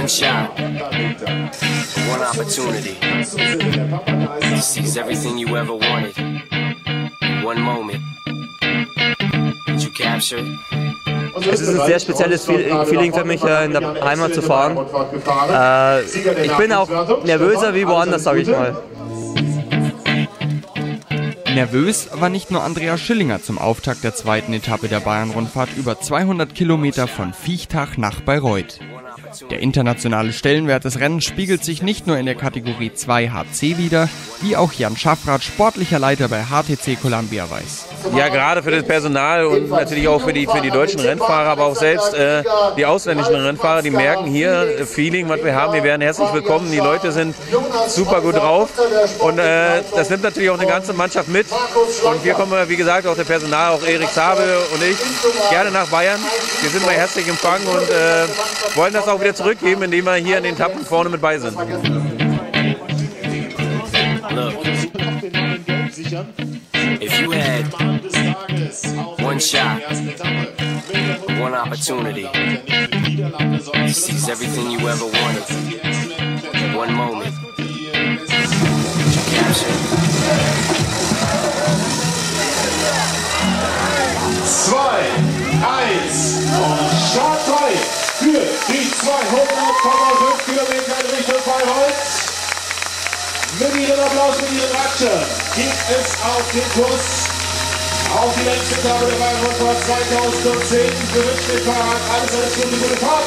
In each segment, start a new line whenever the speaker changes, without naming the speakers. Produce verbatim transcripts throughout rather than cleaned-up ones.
One shot, one opportunity to seize everything you ever wanted. One moment. Did you capture it?
Es ist ein sehr spezielles Feeling für mich, in der Heimat zu fahren. Äh, ich bin auch nervöser wie woanders, sage ich mal.
Nervös war nicht nur Andreas Schillinger zum Auftakt der zweiten Etappe der Bayern-Rundfahrt über zweihundert Kilometer von Viechtach nach Bayreuth. Der internationale Stellenwert des Rennens spiegelt sich nicht nur in der Kategorie zwei H C wider, wie auch Jan Schaffrath, sportlicher Leiter bei H T C Columbia, weiß.
Ja, gerade für das Personal und natürlich auch für die, für die deutschen Rennfahrer, aber auch selbst äh, die ausländischen Rennfahrer, die merken hier äh, Feeling, was wir haben. Wir werden herzlich willkommen, die Leute sind super gut drauf und äh, das nimmt natürlich auch eine ganze Mannschaft mit. Und wir kommen, wie gesagt, auch der Personal, auch Erik Sabel und ich, gerne nach Bayern. Wir sind mal herzlich empfangen und äh, wollen das auch wieder zurückgeben, indem wir hier in den Etappen vorne mit bei sind.
If you had one shot, one opportunity to seize everything you ever wanted, one moment, did you capture it?
zwei, eins und Start frei für die zweihundert Komma fünf Kilometer in Richtung Bayreuth. Mit Ihrem Applaus, mit Ihren Ratschen gibt es auf den Kurs auf die letzte Etappe der Bayern-Rundfahrt zweitausendzehn. Wir wünschen den Fahrern alles, alles Gute, gute Fahrt.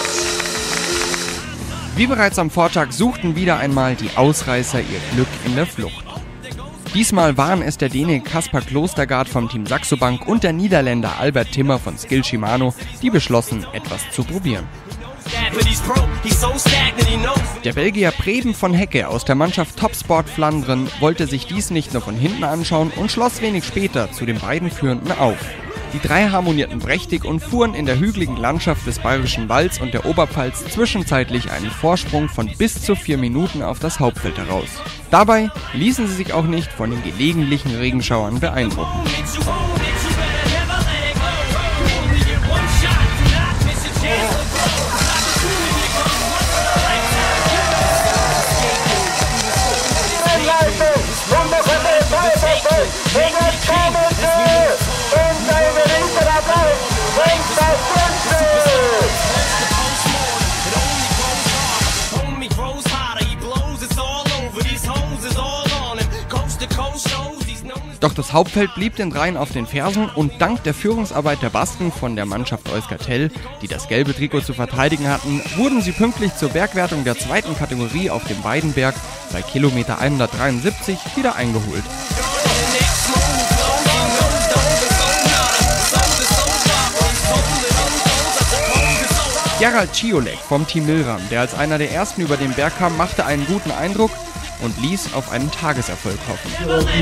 Wie bereits am Vortag suchten wieder einmal die Ausreißer ihr Glück in der Flucht. Diesmal waren es der Däne Kaspar Klostergaard vom Team Saxo Bank und der Niederländer Albert Timmer von Skill Shimano, die beschlossen, etwas zu probieren. Der Belgier Preben von Hecke aus der Mannschaft Topsport Flandern wollte sich dies nicht nur von hinten anschauen und schloss wenig später zu den beiden Führenden auf. Die drei harmonierten prächtig und fuhren in der hügeligen Landschaft des Bayerischen Walds und der Oberpfalz zwischenzeitlich einen Vorsprung von bis zu vier Minuten auf das Hauptfeld heraus. Dabei ließen sie sich auch nicht von den gelegentlichen Regenschauern beeindrucken. Doch das Hauptfeld blieb den dreien auf den Fersen und dank der Führungsarbeit der Basken von der Mannschaft Euskaltel, die das gelbe Trikot zu verteidigen hatten, wurden sie pünktlich zur Bergwertung der zweiten Kategorie auf dem Weidenberg bei Kilometer hundertdreiundsiebzig wieder eingeholt. Gerald Ciolek vom Team Milram, der als einer der ersten über den Berg kam, machte einen guten Eindruck und ließ auf einen Tageserfolg hoffen.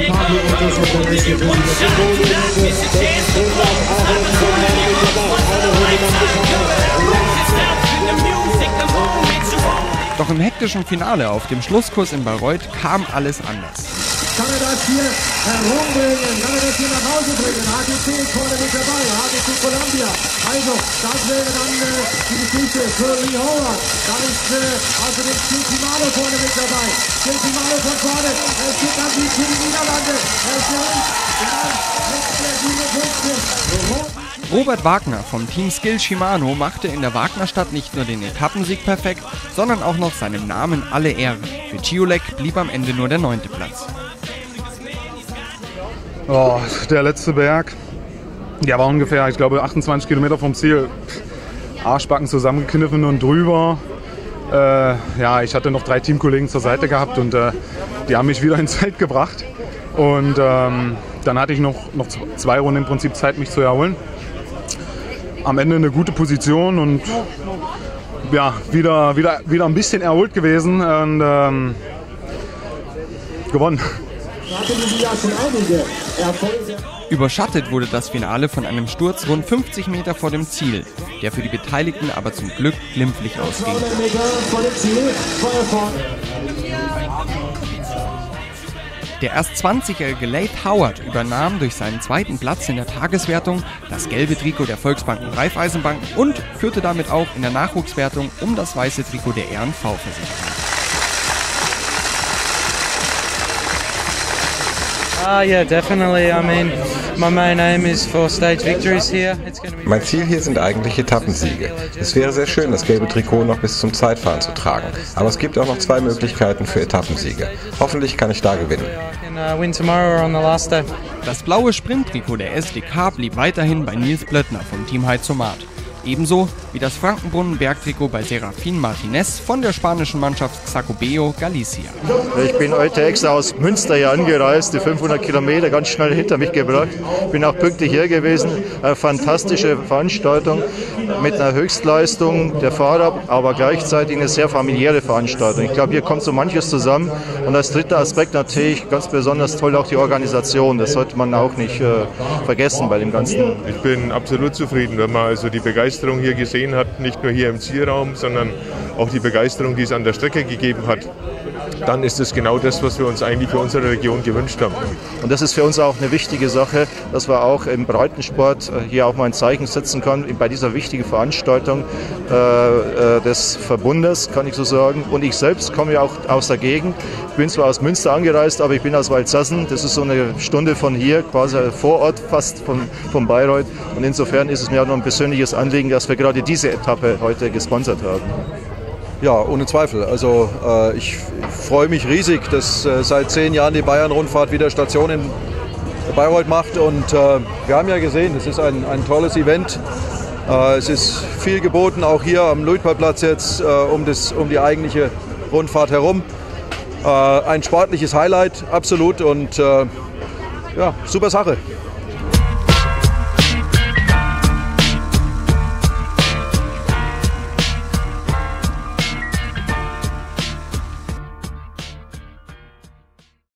Doch im hektischen Finale auf dem Schlusskurs in Bayreuth kam alles anders.
Kann er das hier herumbringen? Kann er das hier nach Hause bringen? H T C ist vorne mit dabei, H T C Columbia. Also, das wäre dann äh, die Geschichte für Lee Howard. Dann ist äh, also den Skill Shimano vorne mit dabei. Skill Shimano von vorne. Es geht dann die für die Niederlande. Es ist
Robert Wagner vom Team Skill Shimano machte in der Wagnerstadt nicht nur den Etappensieg perfekt, sondern auch noch seinem Namen alle Ehre. Für Ciolek blieb am Ende nur der neunte Platz.
Oh, der letzte Berg, der war ungefähr, ich glaube, achtundzwanzig Kilometer vom Ziel. Arschbacken zusammengekniffen und drüber. Äh, ja, ich hatte noch drei Teamkollegen zur Seite gehabt und äh, die haben mich wieder ins Feld gebracht. Und ähm, dann hatte ich noch, noch zwei Runden im Prinzip Zeit, mich zu erholen. Am Ende eine gute Position und ja, wieder, wieder, wieder ein bisschen erholt gewesen und ähm, gewonnen.
Überschattet wurde das Finale von einem Sturz rund fünfzig Meter vor dem Ziel, der für die Beteiligten aber zum Glück glimpflich ausging. Der erst zwanzigjährige Leith Howard übernahm durch seinen zweiten Platz in der Tageswertung das gelbe Trikot der Volksbanken Raiffeisenbank und führte damit auch in der Nachwuchswertung um das weiße Trikot der R N V-Versicherung.
Ah, yeah, definitely. I mean, my main aim is for stage victories here. It's going to be.
Mein Ziel hier sind eigentlich Etappensiege. Es wäre sehr schön, das gelbe Trikot noch bis zum Zeitfahren zu tragen. Aber es gibt auch noch zwei Möglichkeiten für Etappensiege. Hoffentlich kann ich da gewinnen.
Das blaue Sprinttrikot der S D K blieb weiterhin bei Nils Blöttner vom Team Heizomat. Ebenso wie das Frankenbrunnen-Bergtrikot bei Serafin Martinez von der spanischen Mannschaft Xacobeo Galicia.
Ich bin heute extra aus Münster hier angereist, die fünfhundert Kilometer ganz schnell hinter mich gebracht. Bin auch pünktlich hier gewesen. Eine fantastische Veranstaltung mit einer Höchstleistung der Fahrer, aber gleichzeitig eine sehr familiäre Veranstaltung. Ich glaube, hier kommt so manches zusammen. Und als dritter Aspekt natürlich ganz besonders toll auch die Organisation. Das sollte man auch nicht äh, vergessen bei dem Ganzen.
Ich bin absolut zufrieden, wenn man also die Begeisterung hier gesehen hat, nicht nur hier im Zielraum, sondern auch die Begeisterung, die es an der Strecke gegeben hat. Dann ist es genau das, was wir uns eigentlich für unsere Region gewünscht haben.
Und das ist für uns auch eine wichtige Sache, dass wir auch im Breitensport hier auch mal ein Zeichen setzen können, bei dieser wichtigen Veranstaltung äh, des Verbundes, kann ich so sagen. Und ich selbst komme ja auch aus der Gegend. Ich bin zwar aus Münster angereist, aber ich bin aus Waldsassen. Das ist so eine Stunde von hier, quasi vor Ort fast von, von Bayreuth. Und insofern ist es mir auch noch ein persönliches Anliegen, dass wir gerade diese Etappe heute gesponsert haben.
Ja, ohne Zweifel. Also äh, ich freue mich riesig, dass äh, seit zehn Jahren die Bayern-Rundfahrt wieder Station in Bayreuth macht. Und äh, wir haben ja gesehen, es ist ein, ein tolles Event. Äh, es ist viel geboten, auch hier am Luitpoldplatz jetzt äh, um, das, um die eigentliche Rundfahrt herum. Äh, ein sportliches Highlight, absolut. Und äh, ja, super Sache.